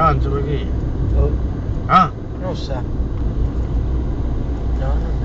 avanza perché? Oh, Ah? non sa. No, no.